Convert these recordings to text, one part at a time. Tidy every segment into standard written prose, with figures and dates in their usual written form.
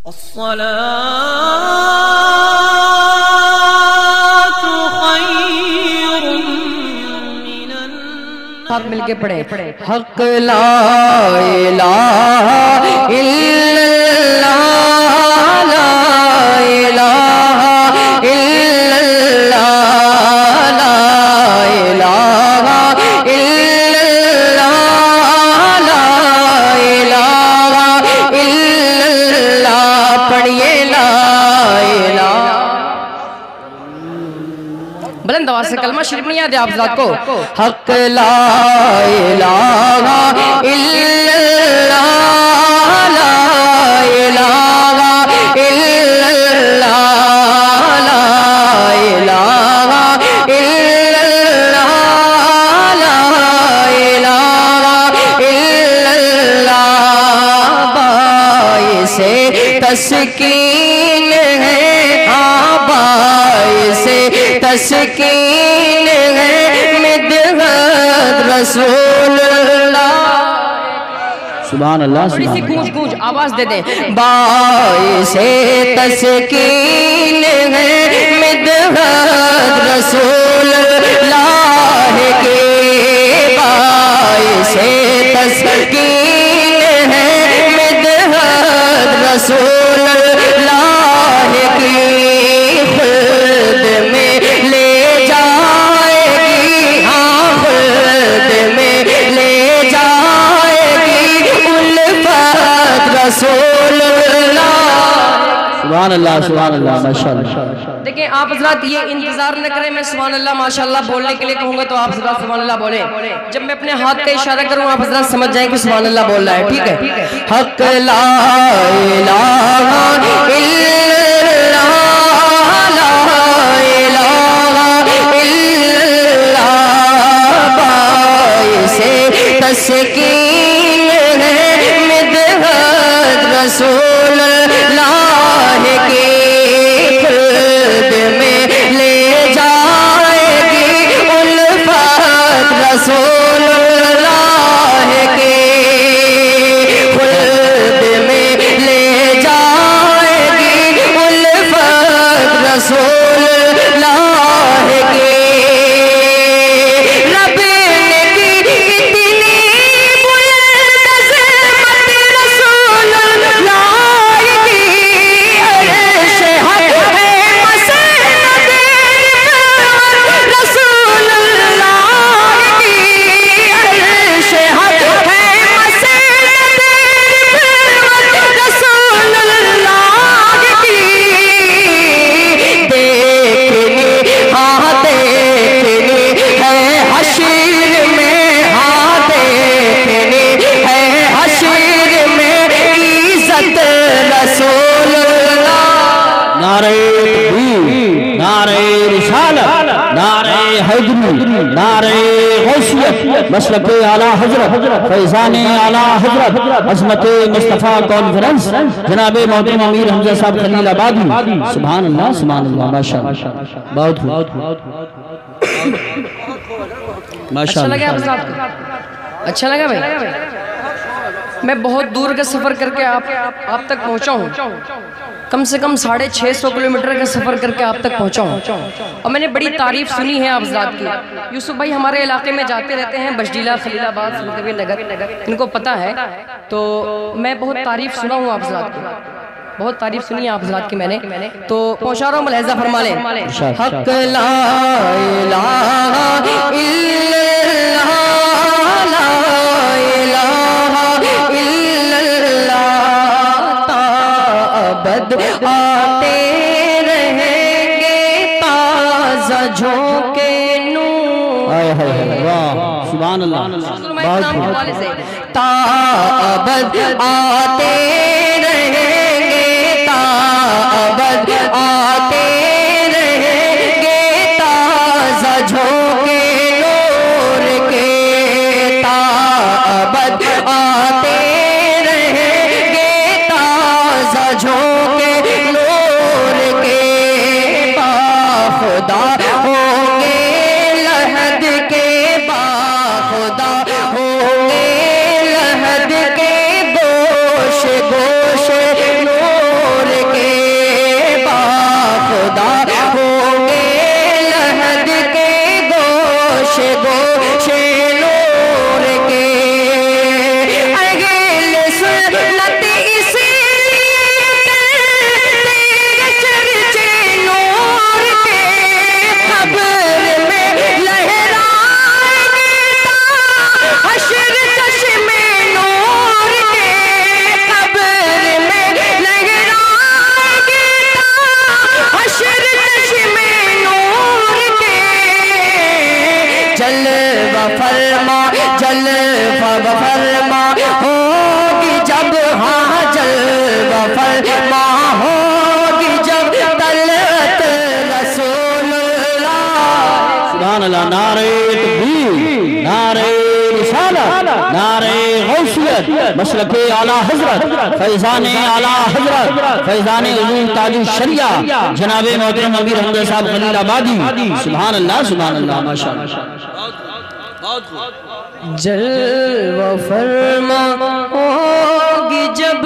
ساتھ مل کے پڑھیں حق لا الہ الا اللہ لا الہ الا اللہ لا الہ الا اللہ لا الہ الا اللہ پڑھیے لا الہ بلند آواز سے کلمہ شریف نہیں یاد ہے آپ ذات کو حق لا الہ الا اللہ لا الہ الا اللہ لا الہ الا اللہ لا الہ الا اللہ باعث تسکین ہے باعث تسکین ہے مدحت رسول اللہ سبحان اللہ تھوڑی سی گونج گونج آواز دے دیں باعث تسکین ہے مدحت رسول اللہ کے باعث تسکین ہے مدحت رسول اللہ کی خود میں لے جائے گی ہاں خود میں لے جائے گی الفت رسول اللہ سبحان اللہ سبحان اللہ ماشاءاللہ دیکھیں آپ حضرات یہ انتظار نہ کریں میں سبحان اللہ ماشاءاللہ بولنے کے لیے کہوں گا تو آپ حضرات سبحان اللہ بولیں جب میں اپنے ہاتھ کا اشارہ کروں آپ حضرات سمجھ جائیں کہ سبحان اللہ بول رہا ہے ٹھیک ہے حق لا الہ الا اللہ لا الہ الا اللہ باعث تسکین ہے مدحت رسول اللہ کی خود میں لے جائے گی الفت رسول اللہ کی خود میں لے جائے گی الفت رسول اللہ کی رب نے کی اتنی بلند عظمت رسول اللہ کی عرش حق ہے مسند رسول اللہ کی عرش حق ہے مسند رسول اللہ کی دیکھنی ہاں دیکھنی ہے حشر میں ہاں دیکھنی ہے حشر میں عزت رسول اللہ نعرہ تکبیر نعرہ رسالت نعرہ حیدری نعرہ غوثیت مسلک اعلیٰ حضرت فیضان اعلیٰ حضرت عظمت مصطفیٰ کانفرنس جناب محترم امیر حمزہ صاحب خلیل آبادی سبحان اللہ ماشاءاللہ بہت اچھا لگا آپ صاحب کو اچھا لگا بھائی میں بہت دور کا سفر کر کے آپ تک پہنچا ہوں کم سے کم 650 کلومیٹر کا سفر کر کے آپ تک پہنچا ہوں اور میں نے بڑی تعریف سنی ہے آپ حضرات کی یوسف بھائی ہمارے علاقے میں جاتے رہتے ہیں بشڈیلہ خلیل آباد سلطوی نگر ان کو پتہ ہے تو میں بہت تعریف سنا ہوں آپ حضرات کی بہت تعریف سنی ہے آپ حضرات کی میں نے تو پہنچا رہا ہوں ملاحظہ فرما لیں حق لا الہ الا اللہ لا الہ الا اللہ تا ابد آتے رہیں گے تازہ جھونکے نور سبحان اللہ تا ابد آتے رہیں گے تا ابد آتے رہیں گے تازہ جھونکے نور کے تا ابد آتے رہیں گے تازہ جھونکے نور کے باخدا ہوں گے لحد کے باخدا ہوں گے لحد کے گوش گوش ماں ہوگی جب طلعت رسول اللہ. سبحان اللہ. نعرہ تکبیر، نعرہ رسالت، نعرہ غوثیت، مسلک اعلیٰ حضرت، فیضان اعلیٰ حضرت، فیضان حضور تاج الشریعہ جناب محترم امیر حمزہ صاحب خلیل آبادی. سبحان اللہ، سبحان اللہ، ماشاءاللہ. جلوہ فرما ہوگی جب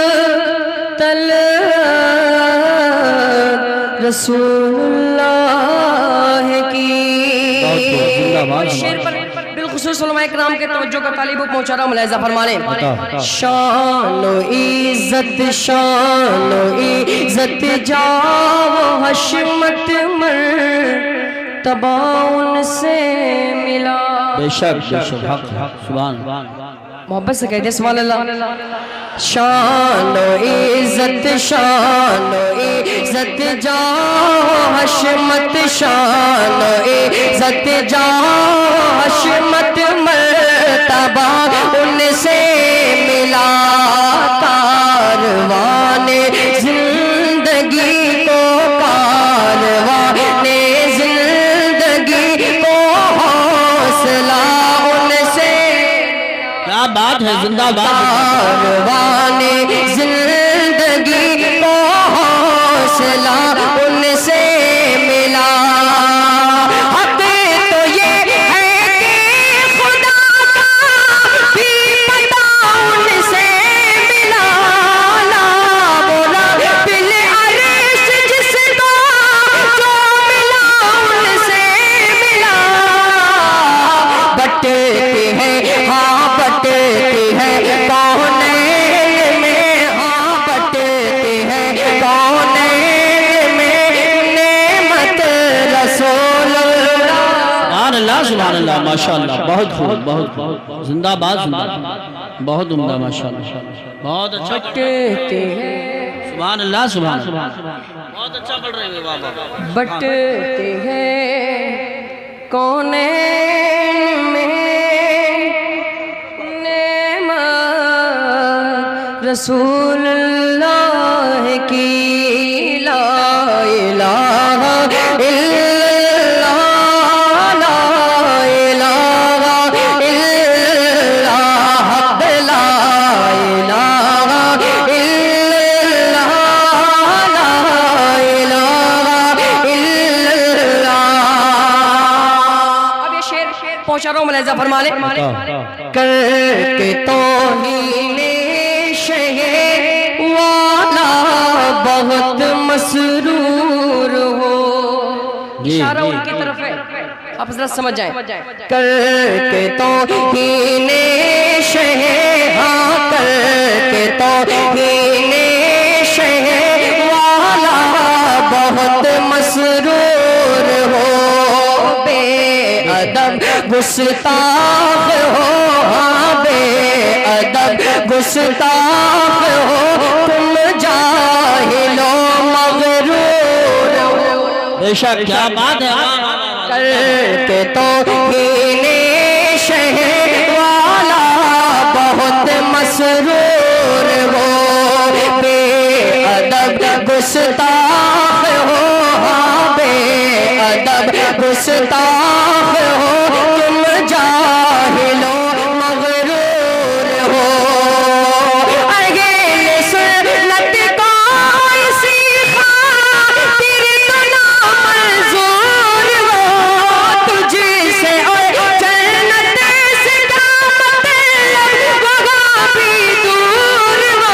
طلعت رسول اللہ کی. شیر پر بالخصوص علماء اکرام کے توجہ کا طالب پہنچا رہا ہوں، ملاحظہ فرمانے. شان و عزت، شان و عزت جاو حشمت مرتبہ ان سے ملا. بے شک، بے شک، حق، سبحان. محبت سے کہتے ہیں سبحان اللہ. شان و عزت، شان و عزت جاو حشمت، شان و عزت جاو حشمت مرتبہ ان سے ملا. کاروان زندگی کو، کاروان زندگی کو حوصلہ ان سے. کیا بات ہے، زندہ باد. کاروان زندگی کو حوصلہ ان سے ملا. حق تو یہ ہے کہ خدا کا بھی پتہ ان سے ملا. لا بولا بالعرش جس کو جو ملا ان سے ملا. بٹتے ہیں ہاں بٹتے ہیں کونین میں، ہاں بٹتے ہیں کونین میں نعمت رسول اللہ. سبحان اللہ، سبحان اللہ، ماشاءاللہ. بہت خوب، بہت خوب. زندہ باد، زندہ باد. بہت عمدہ، ماشاءاللہ. بہت اچھا. بٹتے ہیں، سبحان اللہ، سبحان اللہ. بہت اچھا پڑھ رہے ہیں بابا. بٹتے ہیں کونین میں نعمت رسول اللہ کی. لا الہ الا اللہ، لا الہ الا حق، لا الہ الا اللہ، لا الہ الا. اب یہ شعر پہنچا رہا ہوں، ملاحظہ فرما لیں. کر کے توہین شہ والا بہت مسرور ہو. اشارہ ان کی طرف ہے، آپ ذرا سمجھ جائیں. کر کے توہین شہ، ہاں کر کے توہین شہ والا بہت مسرور ہو. بے ادب گستاخ ہو، ہاں بے ادب گستاخ ہو، تم جاہل و مغرور ہو. بے شک، کیا بات ہے. کر کے توہین شہ والا بہت مسرور ہو. بے ادب گستاخ ہو، ہاں بے ادب گستاخ ہو، تم جاہل و مغرور ہو. اہل سنت کو اسی خاطر تو نامنظور ہو. تجھ سے اور جنت سے کیا مطلب، وہاں بھی دور ہو.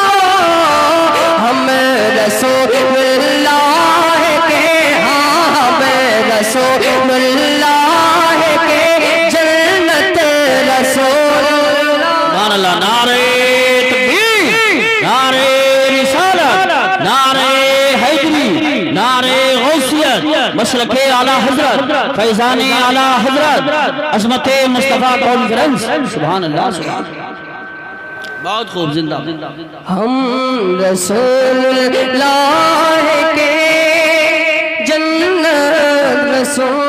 ہم رسول اللہ کے، ہاں ہم رسول اللہ کے، جنت رسول اللہ. سبحان اللہ. نعرہ تکبیر، نعرہ رسالت، نعرہ حیدری، نعرہ غوثیت، مسلک اعلیٰ حضرت، فیضان اعلیٰ حضرت، عظمت مصطفیٰ کانفرنس. سبحان اللہ، سبحان اللہ. بہت خوب. زندہ. ہم رسول اللہ کے، جنت رسول